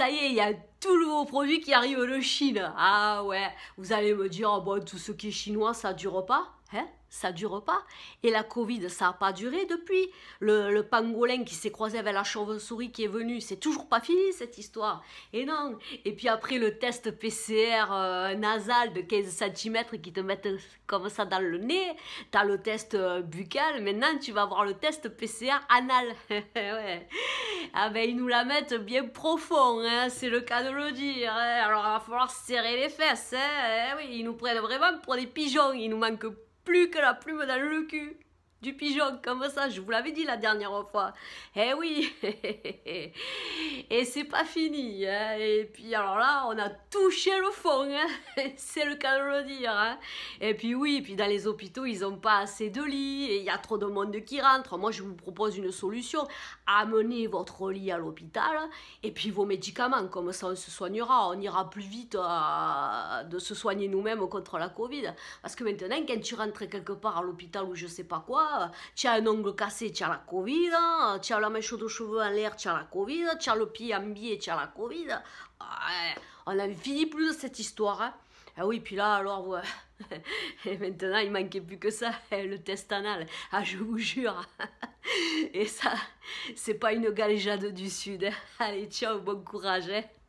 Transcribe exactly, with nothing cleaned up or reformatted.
ça y est, il y a tout nouveau produit qui arrive de Chine. Ah ouais, vous allez me dire, oh bon, tout ce qui est chinois, ça dure pas. Hein? Ça dure pas. Et la Covid, ça n'a pas duré depuis. Le, le pangolin qui s'est croisé avec la chauve-souris qui est venue, c'est toujours pas fini cette histoire. Et non. Et puis après le test P C R euh, nasal de quinze centimètres qui te mettent comme ça dans le nez. T'as le test euh, buccal. Maintenant, tu vas avoir le test P C R anal. Ouais. Ah ben, ils nous la mettent bien profond, hein, c'est le cas de le dire. Hein. Alors, il va falloir serrer les fesses. Hein. Eh oui, ils nous prennent vraiment pour des pigeons. Il nous manque plus que la plume dans le cul du pigeon, comme ça, je vous l'avais dit la dernière fois. Eh oui. Et c'est pas fini. Hein. Et puis alors là, on a touché le fond. Hein. C'est le cas de le dire. Hein. Et puis oui, puis dans les hôpitaux, ils n'ont pas assez de lits. Et il y a trop de monde qui rentre. Moi, je vous propose une solution. Amenez votre lit à l'hôpital. Et puis vos médicaments. Comme ça, on se soignera. On ira plus vite à, de se soigner nous-mêmes contre la Covid. Parce que maintenant, quand tu rentres quelque part à l'hôpital ou je sais pas quoi, tu as un ongle cassé, tu as la Covid, tu as la mèche de cheveux en l'air, tu as la Covid, tu as le pied en biais, tu as la Covid. Ouais, on n'avait fini plus de cette histoire. Hein. Ah oui, puis là, alors, ouais. Et maintenant, il manquait plus que ça, le test anal. Ah, je vous jure. Et ça, c'est pas une galéjade du Sud. Hein. Allez, ciao, bon courage. Hein.